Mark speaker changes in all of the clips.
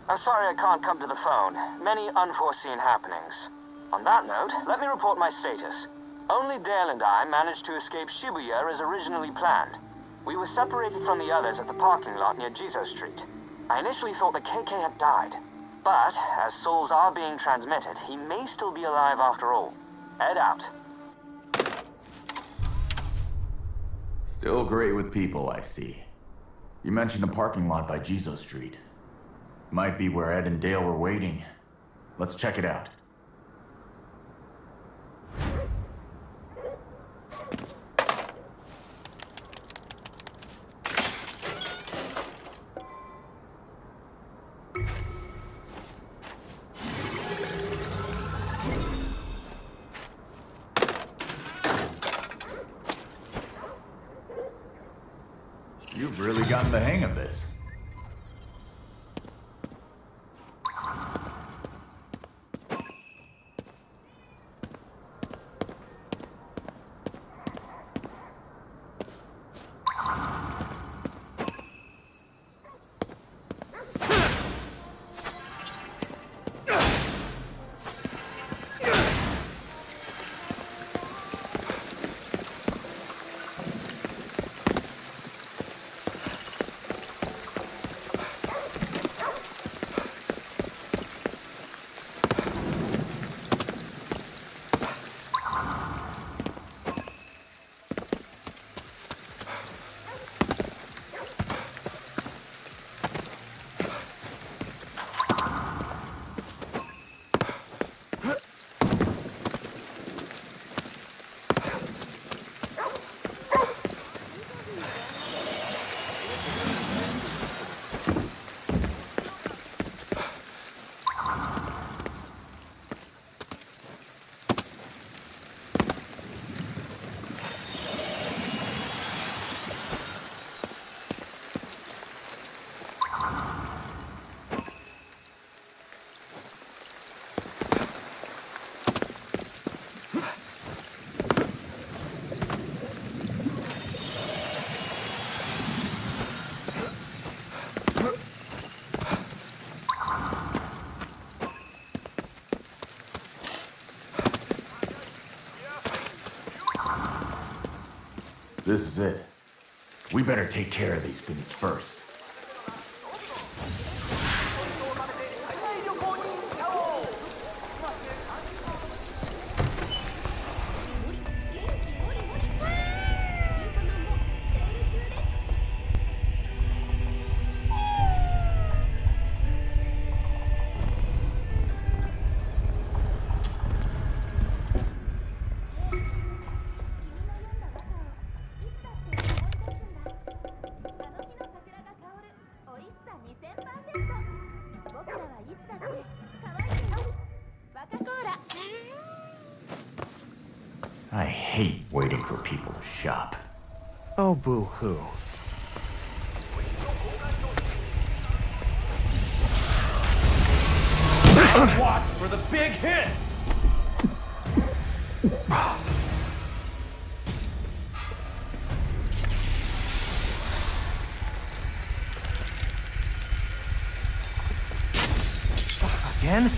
Speaker 1: I'm sorry I can't come to the phone. Many unforeseen happenings. On that note, let me report my status. Only Dale and I managed to escape Shibuya as originally planned. We were separated from the others at the parking lot near Jizo Street. I initially thought that KK had died. But, as souls are being transmitted, he may still be alive after all. Head out.
Speaker 2: Still great with people, I see. You mentioned a parking lot by Jizo Street. Might be where Ed and Dale were waiting. Let's check it out. You've really gotten the hang of this. This is it. We better take care of these things first. I hate waiting for people to shop.
Speaker 3: Oh, boo-hoo.
Speaker 4: Watch for the big hits!
Speaker 3: Again?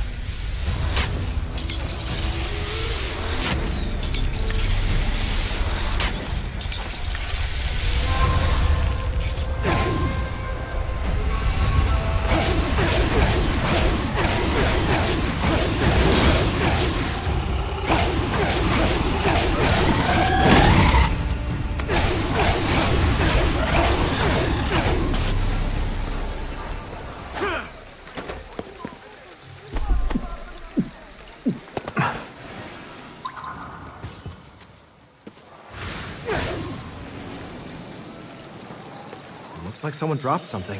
Speaker 3: Looks like someone dropped something.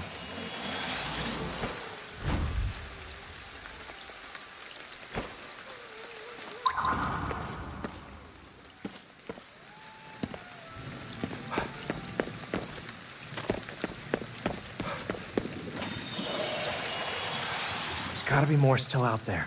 Speaker 3: There's gotta be more still out there.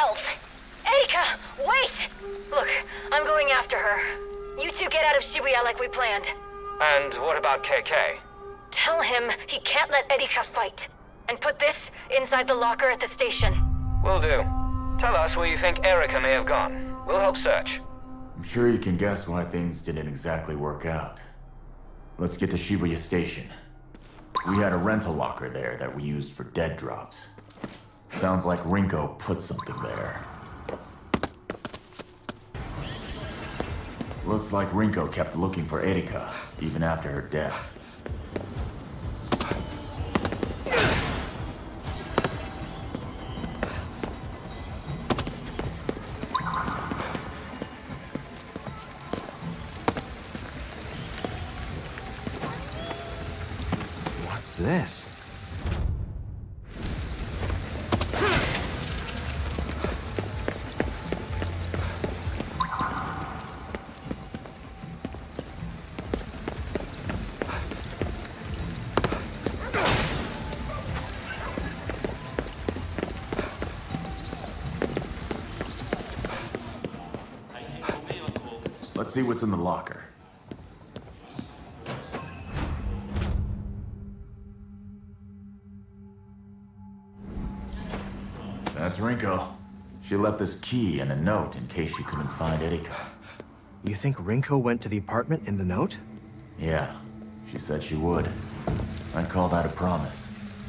Speaker 5: help! Erika, wait! Look, I'm going after her. You two get out of Shibuya like we planned.
Speaker 1: And what about KK?
Speaker 5: Tell him he can't let Erika fight. And put this inside the locker at the station.
Speaker 1: Will do. Tell us where you think Erika may have gone. We'll help search.
Speaker 2: I'm sure you can guess why things didn't exactly work out. Let's get to Shibuya Station. We had a rental locker there that we used for dead drops. Sounds like Rinko put something there. Looks like Rinko kept looking for Erika, even after her death.
Speaker 3: What's this?
Speaker 2: Let's see what's in the locker. That's Rinko. She left this key and a note in case she couldn't find Erika.
Speaker 3: You think Rinko went to the apartment in the note?
Speaker 2: Yeah, she said she would. I'd call that a promise.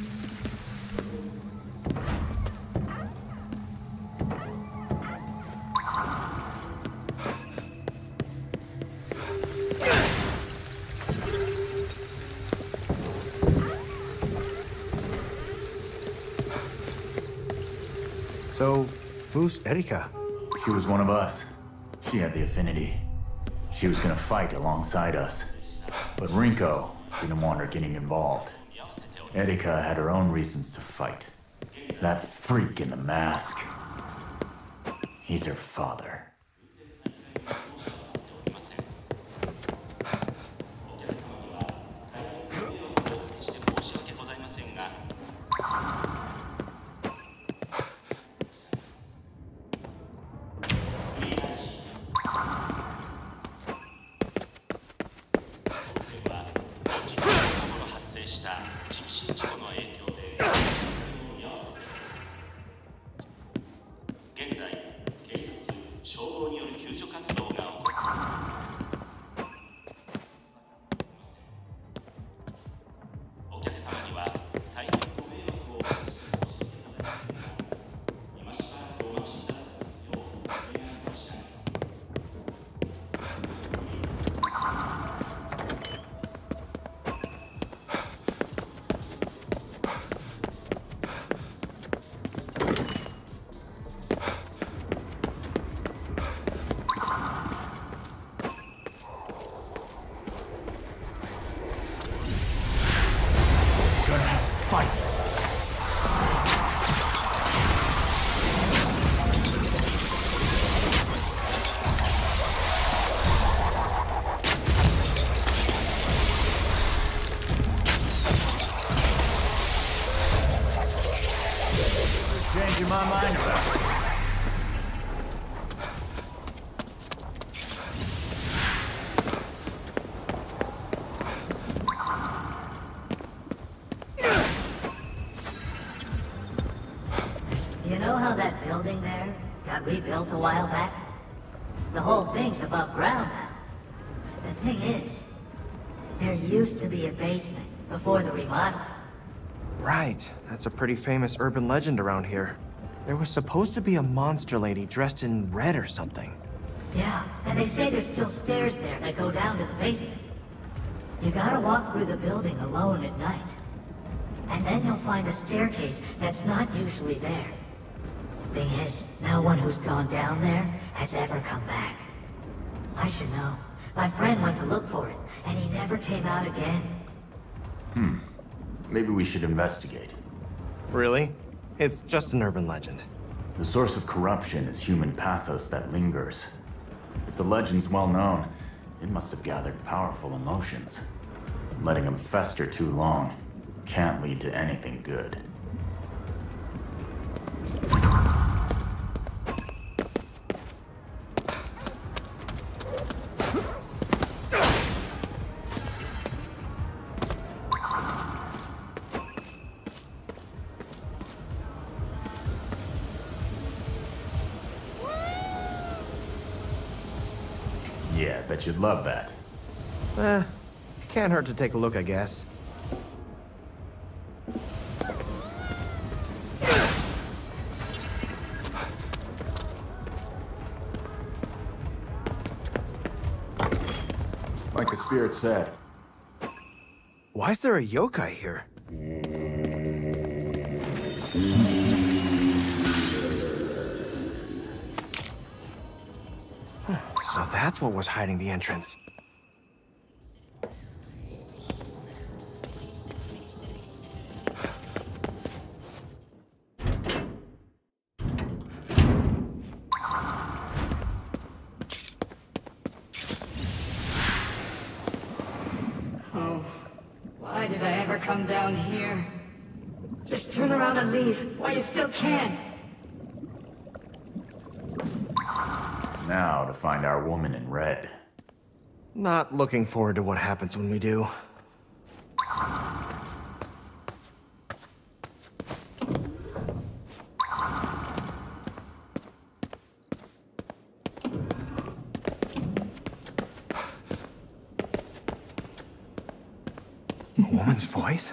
Speaker 3: So, who's Erika?
Speaker 2: She was one of us. She had the affinity. She was gonna fight alongside us. But Rinko didn't want her getting involved. Erika had her own reasons to fight. That freak in the mask. He's her father. Changing my mind about it.
Speaker 6: You know how that building there got rebuilt a while back? The whole thing's above ground now. The thing is, there used to be a basement before the remodel.
Speaker 3: Right. That's a pretty famous urban legend around here. There was supposed to be a monster lady dressed in red or something.
Speaker 6: Yeah, and they say there's still stairs there that go down to the basement. You gotta walk through the building alone at night. And then you'll find a staircase that's not usually there. Thing is, no one who's gone down there has ever come back. I should know. My friend went to look for it, and he never came out again.
Speaker 2: Maybe we should investigate.
Speaker 3: Really? It's just an urban legend.
Speaker 2: The source of corruption is human pathos that lingers. If the legend's well known, it must have gathered powerful emotions. Letting them fester too long can't lead to anything good. Yeah, bet you'd love that.
Speaker 3: Can't hurt to take a look, I guess.
Speaker 2: Like the spirit said.
Speaker 3: Why is there a yokai here? So that's what was hiding the entrance.
Speaker 6: Oh, why did I ever come down here? Just turn around and leave while you still can.
Speaker 2: Now to find our woman in red.
Speaker 3: Not looking forward to what happens when we do. A woman's voice?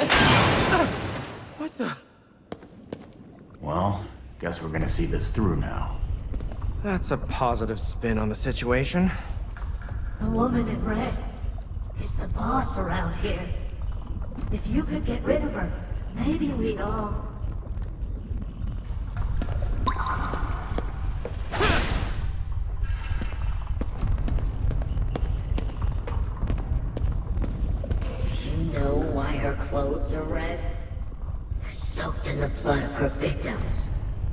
Speaker 3: What the?
Speaker 2: Well, guess we're gonna see this through now.
Speaker 3: That's a positive spin on the situation.
Speaker 6: The woman in red is the boss around here. If you could get rid of her, maybe we'd all... Do you know why her clothes are red? They're soaked in the blood of her victims.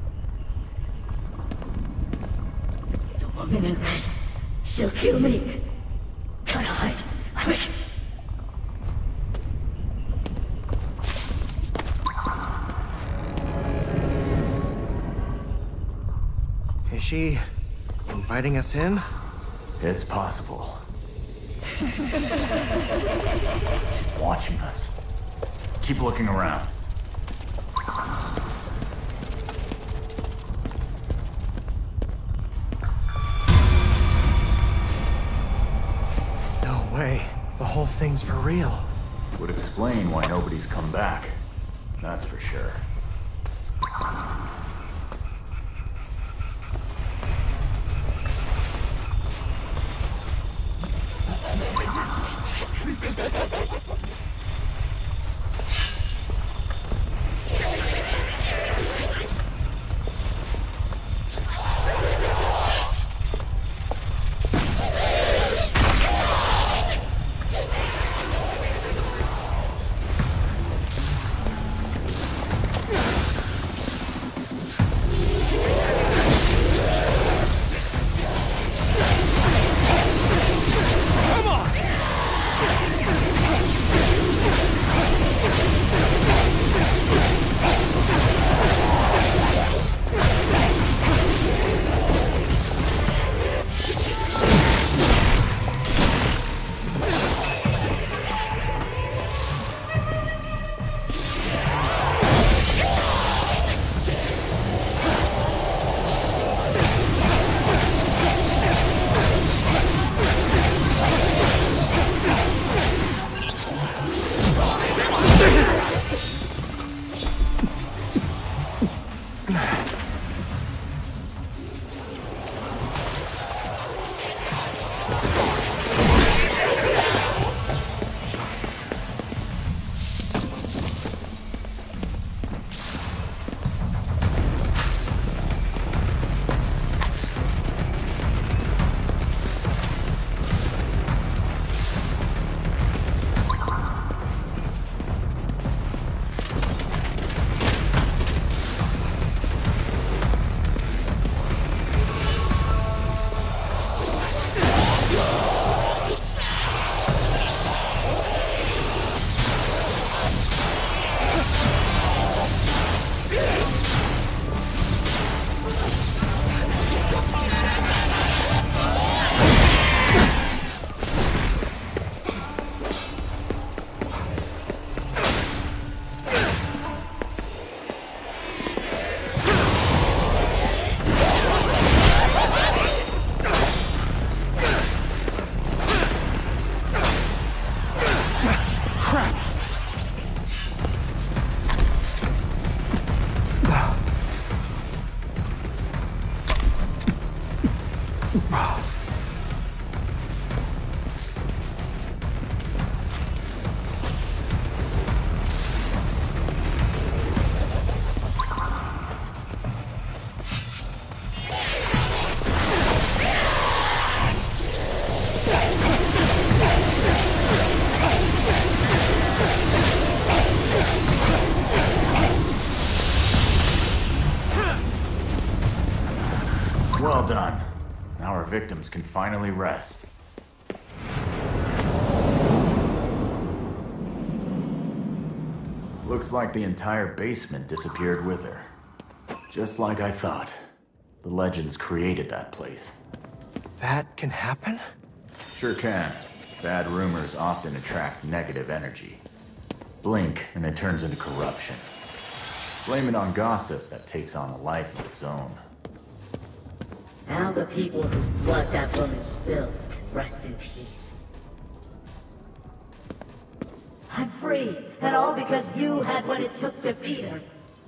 Speaker 6: The woman in red, she'll kill me. Gotta hide, quick!
Speaker 3: Is she inviting us in?
Speaker 2: It's possible. She's watching us. Keep looking around.
Speaker 3: No way. The whole thing's for real.
Speaker 2: Would explain why nobody's come back. That's for sure. Well done. Now our victims can finally rest. Looks like the entire basement disappeared with her. Just like I thought. The legends created that place.
Speaker 3: That can happen?
Speaker 2: Sure can. Bad rumors often attract negative energy. Blink, and it turns into corruption. Blame it on gossip that takes on a life of its own.
Speaker 6: Now the people whose blood that woman spilled can rest in peace. I'm free, and all because you had what it took to beat her.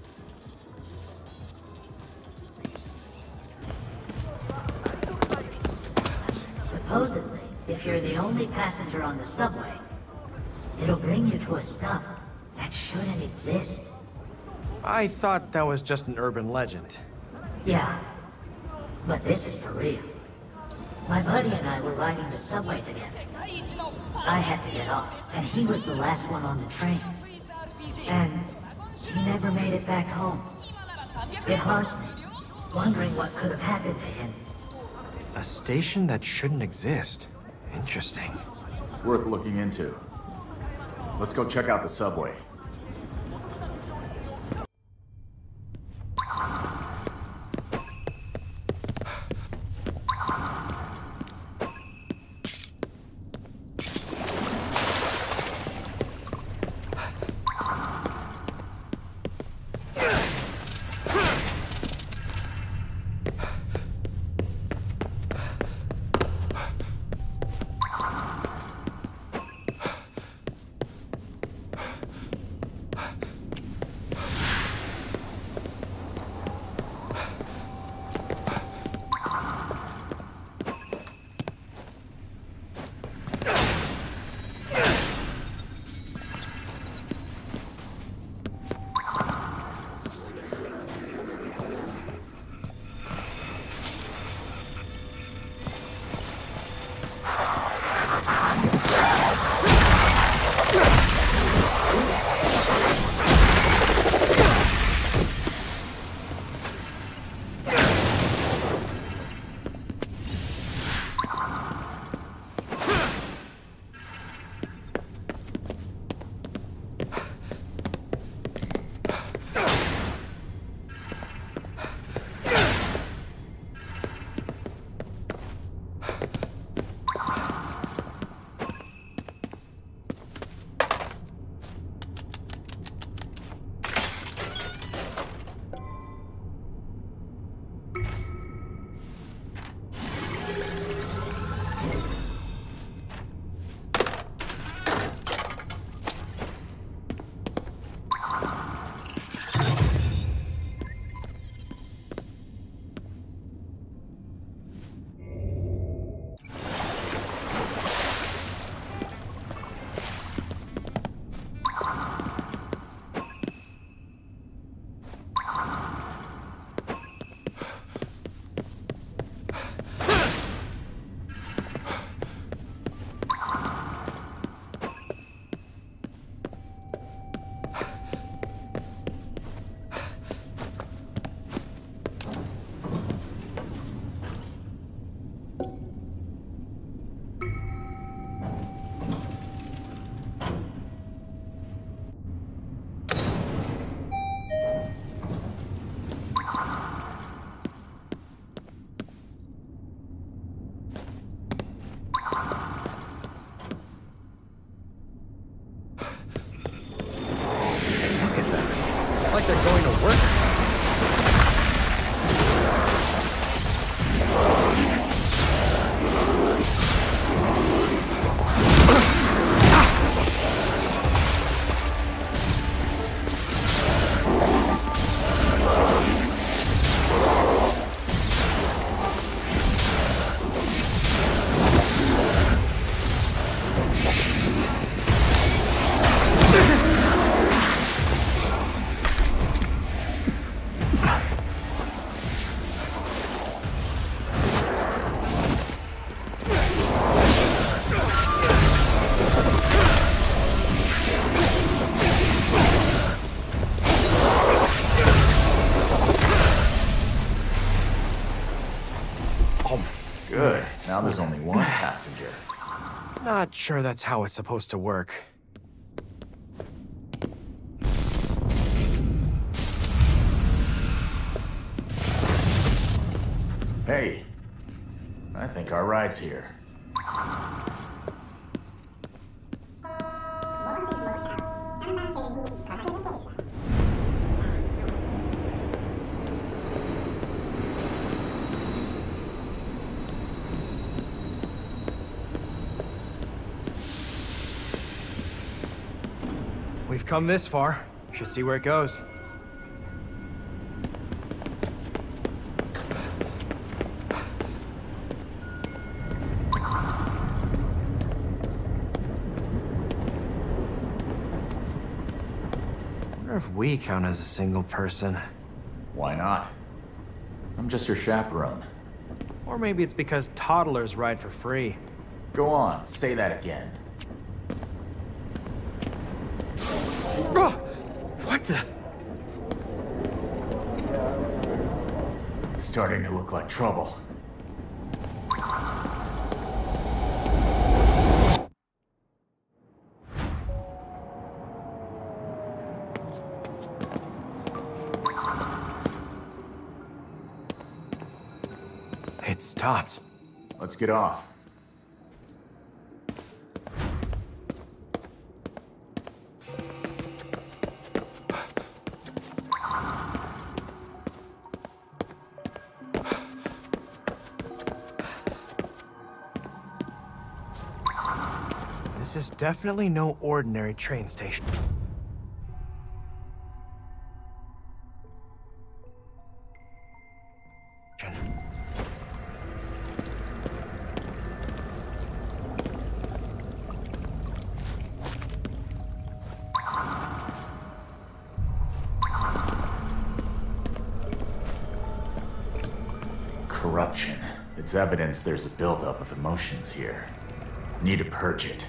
Speaker 6: Supposedly, if you're the only passenger on the subway, it'll bring you to a stop that shouldn't exist.
Speaker 3: I thought that was just an urban legend.
Speaker 6: Yeah, but this is for real. My buddy and I were riding the subway together. I had to get off, and he was the last one on the train. And he never made it back home. It haunts me, wondering what could have happened to him.
Speaker 3: A station that shouldn't exist. Interesting.
Speaker 2: Worth looking into. Let's go check out the subway. Good. Now there's only one passenger.
Speaker 3: Not sure that's how it's supposed to work.
Speaker 2: Hey, I think our ride's here.
Speaker 3: We've come this far. Should see where it goes. Wonder if we count as a single person.
Speaker 2: Why not? I'm just your chaperone.
Speaker 3: Or maybe it's because toddlers ride for free.
Speaker 2: Go on, say that again.
Speaker 3: What the?
Speaker 2: Starting to look like trouble.
Speaker 3: It stopped.
Speaker 2: Let's get off.
Speaker 3: This is definitely no ordinary train station.
Speaker 2: Corruption. It's evidence there's a buildup of emotions here. Need to purge it.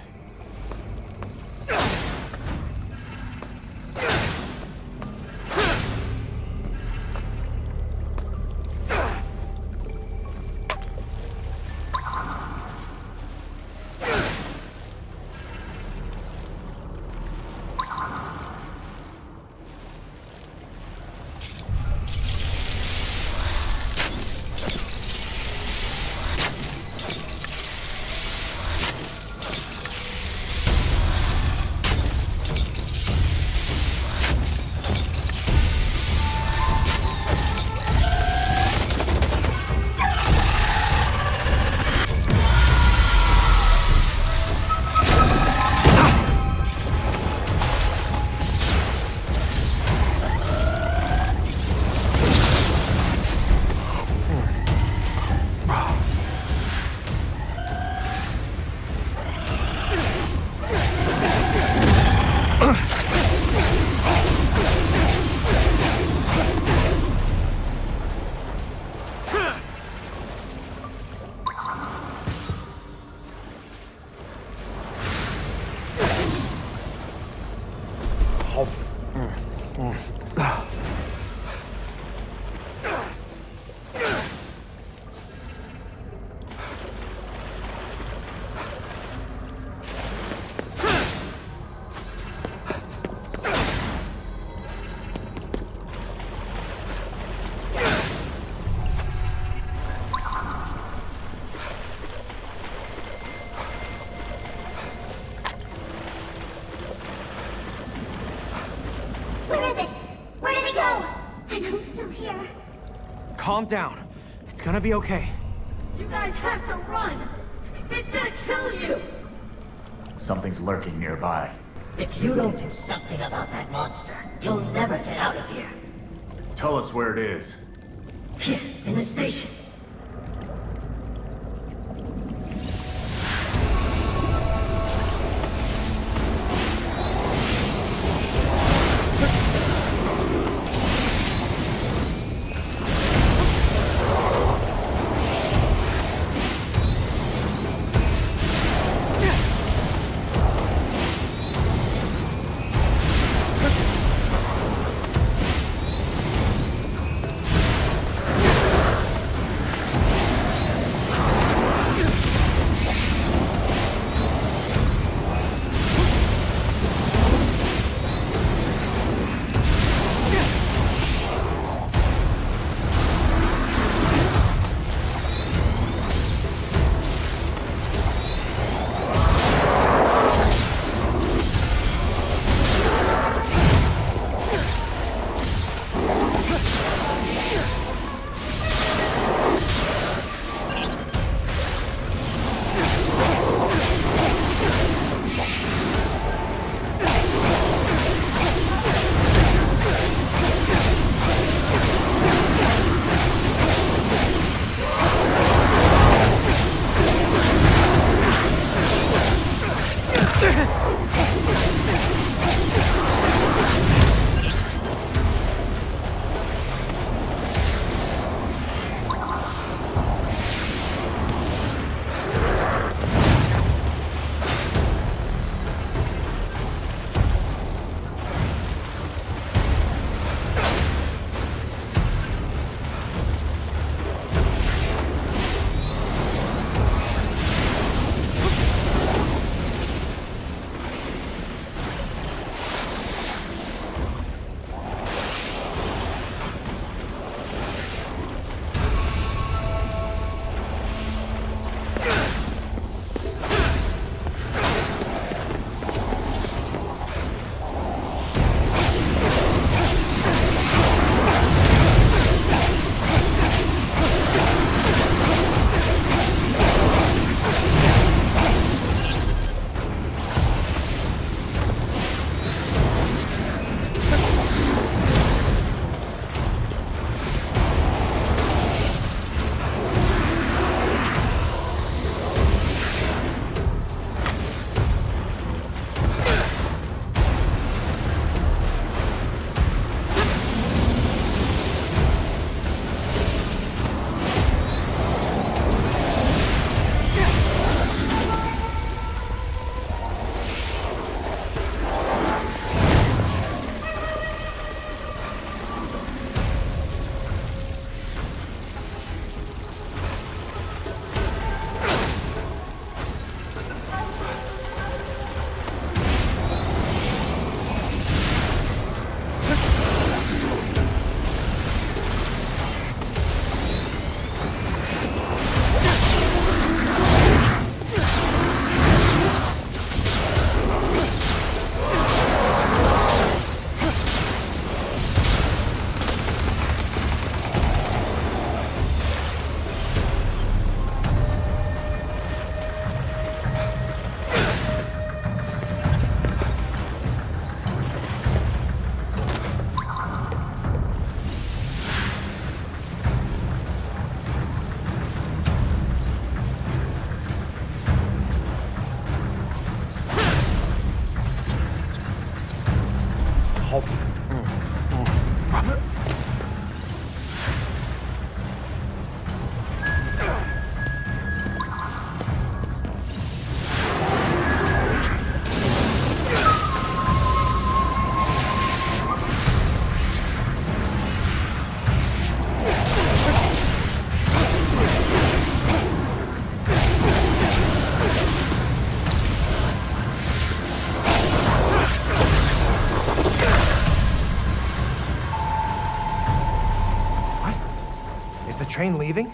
Speaker 3: Calm down. It's gonna be okay.
Speaker 6: You guys have to run! It's gonna kill you!
Speaker 2: Something's lurking nearby.
Speaker 6: If you don't do something about that monster, you'll never get out of here.
Speaker 2: Tell us where it is.
Speaker 6: Here, in the station.
Speaker 3: train leaving?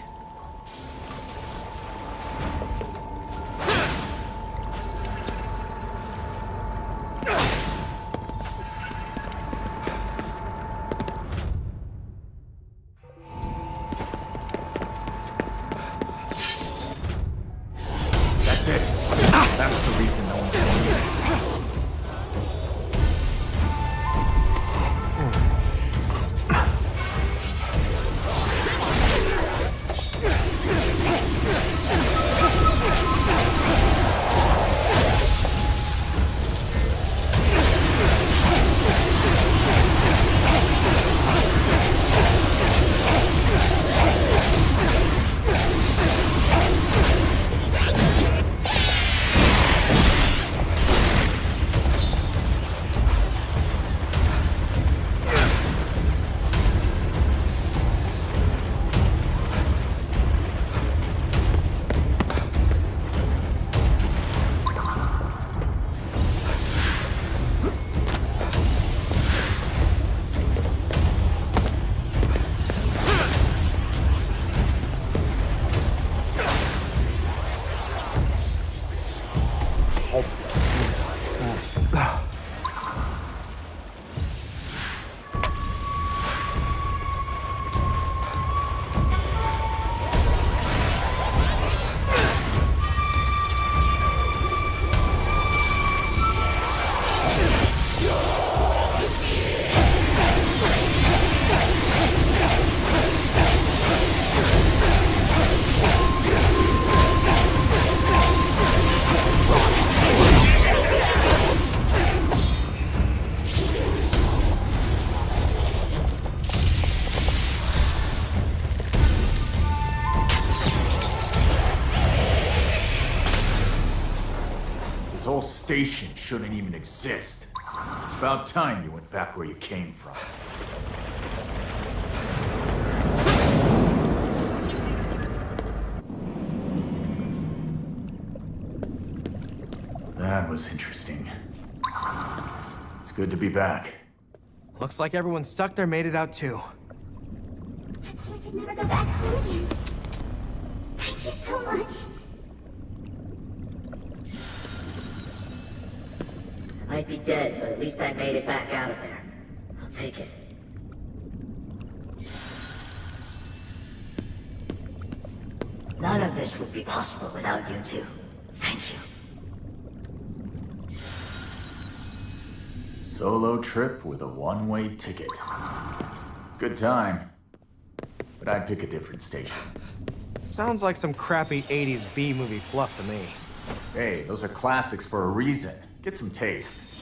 Speaker 2: That's it. That's the reason no one can see it. This whole station shouldn't even exist. About time you went back where you came from. That was interesting. It's good to be back.
Speaker 3: Looks like everyone stuck there made it out too.
Speaker 7: I could never go back home again. Thank you so much.
Speaker 6: I might be dead, but at least I made it back out of there. I'll take it. None of this would be possible without you two. Thank you.
Speaker 2: Solo trip with a one-way ticket. Good time. But I'd pick a different station.
Speaker 3: Sounds like some crappy 80s B-movie fluff to me.
Speaker 2: Hey, those are classics for a reason. Get some taste.